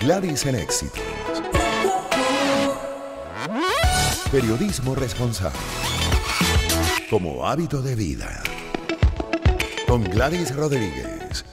Gladys en Éxitos. Periodismo responsable. Como hábito de vida. Con Gladys Rodríguez.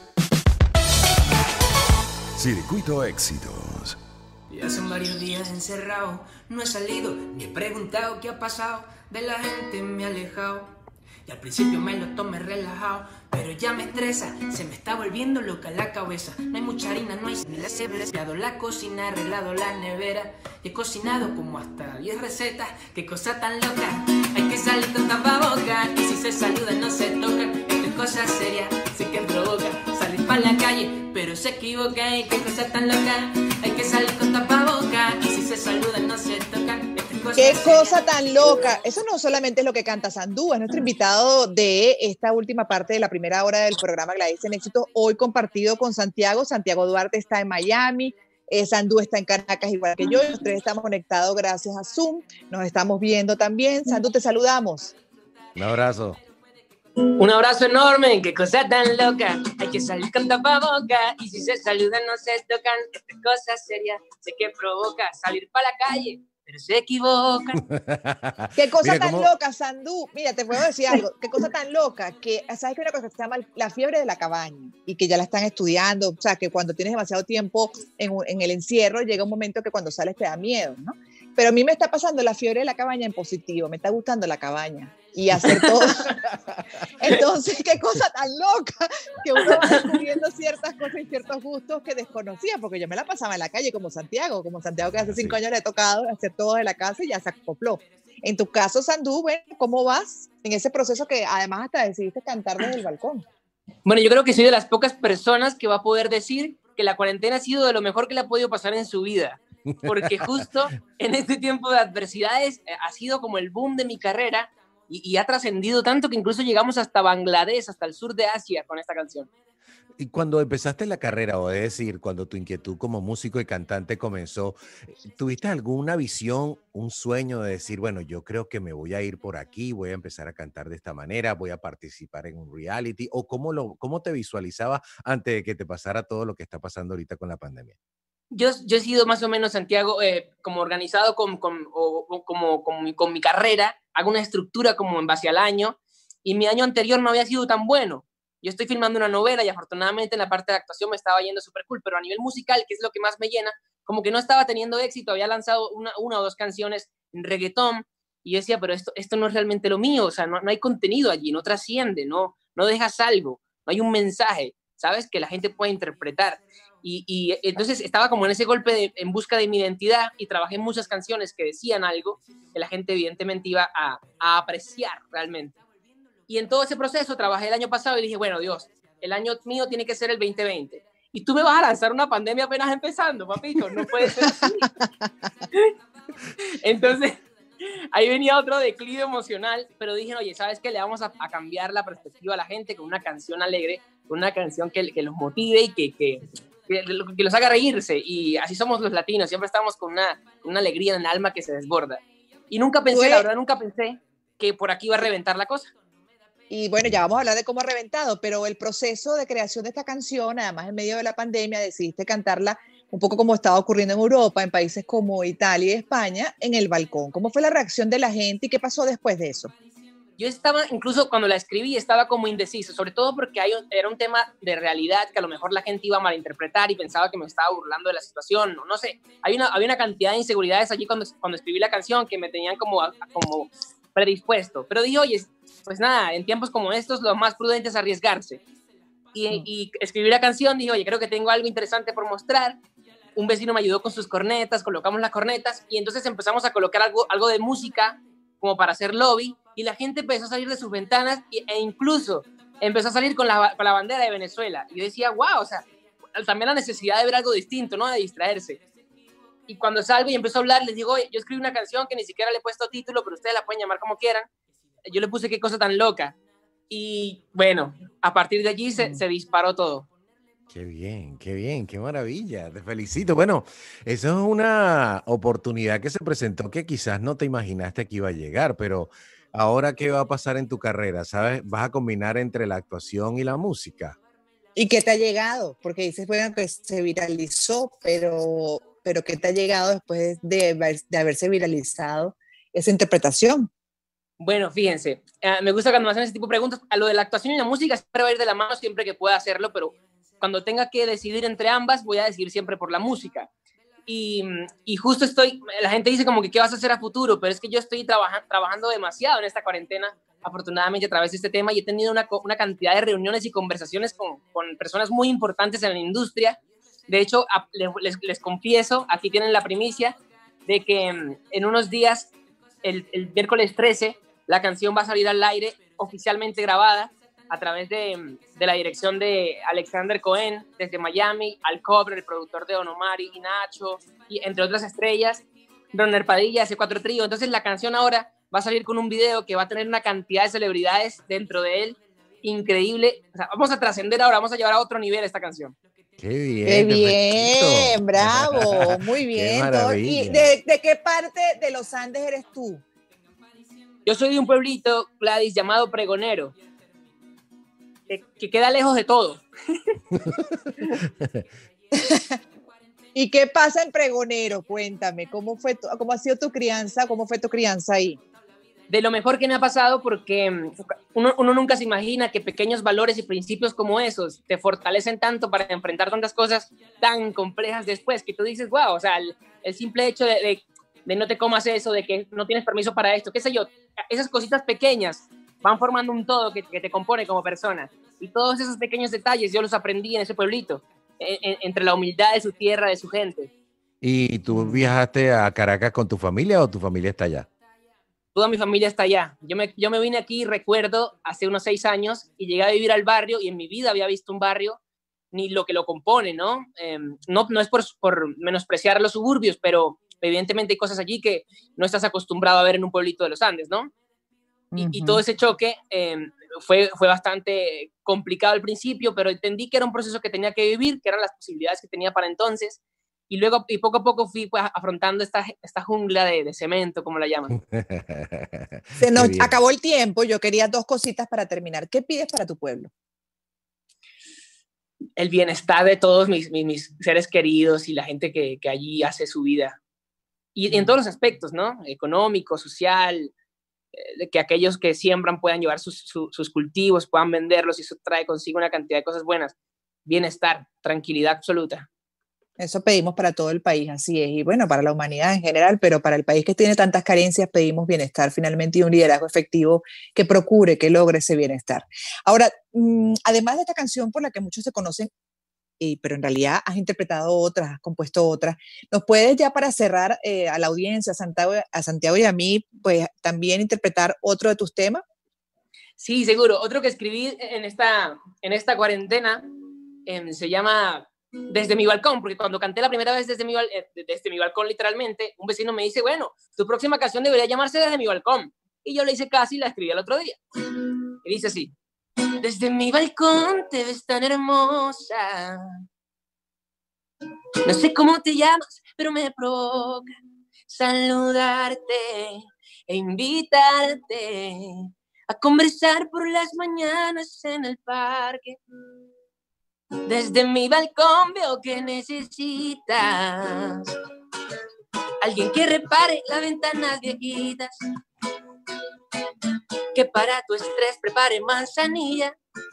Circuito Éxitos. Ya son varios días encerrado, no he salido ni he preguntado qué ha pasado. De la gente me he alejado. Y al principio me lo tomé relajado, pero ya me estresa, se me está volviendo loca la cabeza. No hay mucha harina, no hay ni la cebra. He limpiado la cocina, he arreglado la nevera y he cocinado como hasta 10 recetas. Qué cosa tan loca, hay que salir con tapabocas. Y si se saludan no se tocan, esto es cosa seria, sé que provoca salir para la calle, pero se equivoca. Y qué cosa tan loca, hay que salir con tapabocas. Y si se saludan no se tocan. ¡Qué cosa tan loca! Eso no solamente es lo que canta Sandú, es nuestro invitado de esta última parte de la primera hora del programa Gladys en Éxitos, hoy compartido con Santiago. Santiago Duarte está en Miami, Sandú está en Caracas igual que yo, y los tres estamos conectados gracias a Zoom, nos estamos viendo también. Sandú, te saludamos. Un abrazo. Un abrazo enorme, qué cosa tan loca, hay que salir con tapaboca. Y si se saludan no se tocan, esta cosa seria, sé que provoca salir para la calle, pero se equivocan. Qué cosa tan loca, Sandú. Mira, te puedo decir algo. Qué cosa tan loca que, ¿sabes que hay una cosa que se llama la fiebre de la cabaña? Y que ya la están estudiando. O sea, que cuando tienes demasiado tiempo en el encierro, llega un momento que cuando sales te da miedo, ¿no? Pero a mí me está pasando la fiebre de la cabaña en positivo. Me está gustando la cabaña y hacer todo. Entonces, qué cosa tan loca que uno va descubriendo ciertas cosas y ciertos gustos que desconocía, porque yo me la pasaba en la calle como Santiago que hace 5 años le he tocado hacer todo de la casa y ya se acopló. En tu caso, Sandú, bueno, ¿cómo vas en ese proceso que además hasta decidiste cantar desde el balcón? Bueno, yo creo que soy de las pocas personas que va a poder decir que la cuarentena ha sido de lo mejor que le ha podido pasar en su vida, porque justo en este tiempo de adversidades ha sido como el boom de mi carrera y ha trascendido tanto que incluso llegamos hasta Bangladesh, hasta el sur de Asia con esta canción. Y cuando empezaste la carrera, o es decir, cuando tu inquietud como músico y cantante comenzó, ¿tuviste alguna visión, un sueño de decir, bueno, yo creo que me voy a ir por aquí, voy a empezar a cantar de esta manera, voy a participar en un reality? ¿O cómo te visualizabas antes de que te pasara todo lo que está pasando ahorita con la pandemia? Yo he sido más o menos, Santiago, como organizado con mi carrera, hago una estructura como en base al año, y mi año anterior no había sido tan bueno. Yo estoy filmando una novela y afortunadamente en la parte de actuación me estaba yendo súper cool, pero a nivel musical, que es lo que más me llena, como que no estaba teniendo éxito. Había lanzado una o dos canciones en reggaetón y yo decía, pero esto no es realmente lo mío, o sea, no hay contenido allí, no trasciende, no dejas algo, no hay un mensaje, ¿sabes? Que la gente pueda interpretar. Y entonces estaba como en ese golpe en busca de mi identidad y trabajé en muchas canciones que decían algo que la gente evidentemente iba a apreciar realmente. Y en todo ese proceso trabajé el año pasado y dije, bueno, Dios, el año mío tiene que ser el 2020. Y tú me vas a lanzar una pandemia apenas empezando, papito, no puede ser así. Entonces, ahí venía otro declive emocional, pero dije, oye, ¿sabes qué? Le vamos a cambiar la perspectiva a la gente con una canción alegre, con una canción que los motive y que los haga reírse. Y así somos los latinos, siempre estamos con una alegría en el alma que se desborda. Y nunca pensé, la verdad, nunca pensé que por aquí iba a reventar la cosa. Y bueno, ya vamos a hablar de cómo ha reventado, pero el proceso de creación de esta canción, además en medio de la pandemia, decidiste cantarla un poco como estaba ocurriendo en Europa, en países como Italia y España, en el balcón. ¿Cómo fue la reacción de la gente y qué pasó después de eso? Yo estaba, incluso cuando la escribí, estaba como indeciso, sobre todo porque era un tema de realidad que a lo mejor la gente iba a malinterpretar y pensaba que me estaba burlando de la situación, no sé. Había una cantidad de inseguridades allí cuando escribí la canción que me tenían como predispuesto. Pero dije, oye, pues nada, en tiempos como estos lo más prudente es arriesgarse. Y escribí la canción, dije, oye, creo que tengo algo interesante por mostrar. Un vecino me ayudó con sus cornetas, colocamos las cornetas y entonces empezamos a colocar algo de música como para hacer lobby y la gente empezó a salir de sus ventanas e incluso empezó a salir con la bandera de Venezuela. Y yo decía, wow, o sea, también la necesidad de ver algo distinto, ¿no? De distraerse. Y cuando salgo y empiezo a hablar, les digo, oye, yo escribí una canción que ni siquiera le he puesto título, pero ustedes la pueden llamar como quieran. Yo le puse qué cosa tan loca. Y bueno, a partir de allí se disparó todo. Qué bien, qué maravilla, te felicito. Bueno, eso es una oportunidad que se presentó que quizás no te imaginaste que iba a llegar, pero ahora, ¿qué va a pasar en tu carrera? ¿Sabes? ¿Vas a combinar entre la actuación y la música? ¿Y qué te ha llegado? Porque dices, bueno, que se viralizó, pero ¿qué te ha llegado después de haberse viralizado esa interpretación? Bueno, fíjense, me gusta cuando me hacen ese tipo de preguntas. A lo de la actuación y la música siempre va a ir de la mano siempre que pueda hacerlo, pero cuando tenga que decidir entre ambas, voy a decidir siempre por la música. Y justo la gente dice como que qué vas a hacer a futuro, pero es que yo estoy trabajando demasiado en esta cuarentena, afortunadamente a través de este tema, y he tenido una cantidad de reuniones y conversaciones con personas muy importantes en la industria. De hecho, les confieso, aquí tienen la primicia, de que en unos días, el miércoles 13, la canción va a salir al aire oficialmente grabada a través de la dirección de Alexander Cohen desde Miami, Al Cobre, el productor de Don Omar y Nacho, y entre otras estrellas, Ronald Padilla, C4 Trío. Entonces la canción ahora va a salir con un video que va a tener una cantidad de celebridades dentro de él increíble. O sea, vamos a trascender ahora, vamos a llevar a otro nivel esta canción. Qué bien, qué bien, bravo, muy bien. Qué maravilla. ¿Y de qué parte de los Andes eres tú? Yo soy de un pueblito, Gladys, llamado Pregonero, que queda lejos de todo. ¿Y qué pasa en Pregonero? Cuéntame, ¿cómo ha sido tu crianza? ¿Cómo fue tu crianza ahí? De lo mejor que me ha pasado, porque uno nunca se imagina que pequeños valores y principios como esos te fortalecen tanto para enfrentar tantas cosas tan complejas después, que tú dices, wow, o sea, el simple hecho de no te comas eso, de que no tienes permiso para esto, qué sé yo, esas cositas pequeñas van formando un todo que te compone como persona. Y todos esos pequeños detalles yo los aprendí en ese pueblito, entre la humildad de su tierra, de su gente. ¿Y tú viajaste a Caracas con tu familia o tu familia está allá? Toda mi familia está allá. Yo me vine aquí, recuerdo, hace unos 6 años y llegué a vivir al barrio y en mi vida había visto un barrio ni lo que lo compone, ¿no? No es por menospreciar los suburbios, pero evidentemente hay cosas allí que no estás acostumbrado a ver en un pueblito de los Andes, ¿no? Y todo ese choque fue bastante complicado al principio, pero entendí que era un proceso que tenía que vivir, que eran las posibilidades que tenía para entonces, y luego poco a poco fui pues, afrontando esta jungla de cemento, como la llaman. Se nos acabó el tiempo, yo quería 2 cositas para terminar. ¿Qué pides para tu pueblo? El bienestar de todos mis seres queridos y la gente que allí hace su vida. Y en todos los aspectos, ¿no? Económico, social, que aquellos que siembran puedan llevar sus cultivos, puedan venderlos y eso trae consigo una cantidad de cosas buenas. Bienestar, tranquilidad absoluta. Eso pedimos para todo el país, así es, y bueno, para la humanidad en general, pero para el país que tiene tantas carencias pedimos bienestar finalmente y un liderazgo efectivo que procure, que logre ese bienestar. Ahora, además de esta canción por la que muchos se conocen, pero en realidad has interpretado otras, has compuesto otras, ¿nos puedes ya para cerrar a la audiencia, a Santiago y a mí, pues también interpretar otro de tus temas? Sí, seguro. Otro que escribí en esta cuarentena se llama Desde mi balcón, porque cuando canté la primera vez desde mi balcón, literalmente, un vecino me dice, bueno, tu próxima canción debería llamarse Desde mi balcón. Y yo le hice caso y la escribí el otro día. Y dice así: desde mi balcón te ves tan hermosa. No sé cómo te llamas, pero me provoca saludarte e invitarte a conversar por las mañanas en el parque. Desde mi balcón veo que necesitas alguien que repare las ventanas viejitas, que para tu estrés prepare manzanilla.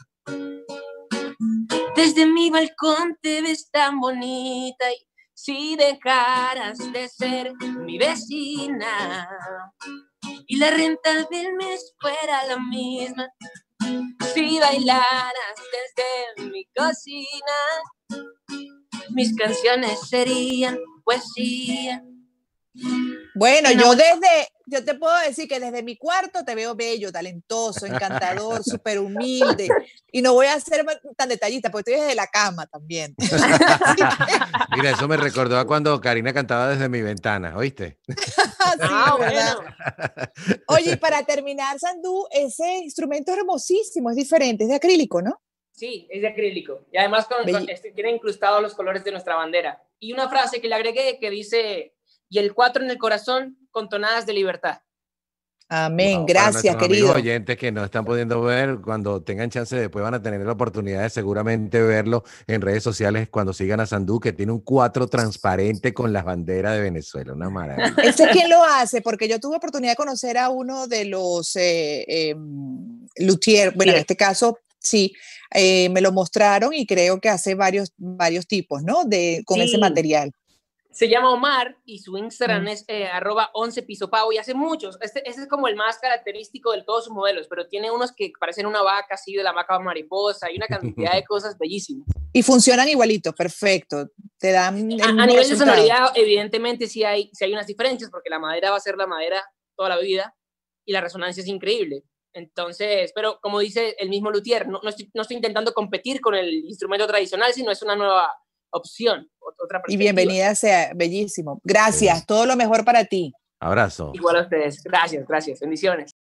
Desde mi balcón te ves tan bonita y si dejaras de ser mi vecina y la renta del mes fuera la misma, si bailaras desde mi cocina, mis canciones serían poesía. Bueno, yo te puedo decir que desde mi cuarto te veo bello, talentoso, encantador, súper humilde. Y no voy a ser tan detallista, porque estoy desde la cama también. Mira, eso me recordó a cuando Karina cantaba Desde mi ventana, ¿oíste? Sí, ¿verdad? Oye, y para terminar, Sandú, ese instrumento es hermosísimo, es diferente, es de acrílico, ¿no? Sí, es de acrílico. Y además tiene incrustados los colores de nuestra bandera. Y una frase que le agregué que dice: y el 4 en el corazón con tonadas de libertad. Amén. Wow, para Gracias, nuestros querido. amigos oyentes que no están pudiendo ver, cuando tengan chance después van a tener la oportunidad de seguramente verlo en redes sociales cuando sigan a Sandú, que tiene un 4 transparente con las banderas de Venezuela, una maravilla. ¿Ese es quien lo hace? Porque yo tuve oportunidad de conocer a uno de los luthier, bueno, en este caso, sí, me lo mostraron y creo que hace varios tipos, ¿no? Con ese Sí, material. se llama Omar y su Instagram es @11pisopavo y hace muchos. Ese es como el más característico de todos sus modelos, pero tiene unos que parecen una vaca, así de la vaca mariposa, y una cantidad de cosas bellísimas. Y funcionan igualito, perfecto. Te dan el A mismo nivel resultado. de sonoridad, evidentemente sí hay unas diferencias, porque la madera va a ser la madera toda la vida y la resonancia es increíble. Entonces, pero como dice el mismo luthier, no estoy intentando competir con el instrumento tradicional, sino es una nueva opción, otra perspectiva. Y bienvenida sea, bellísimo. Gracias, todo lo mejor para ti. Abrazo. Igual a ustedes. Gracias, bendiciones.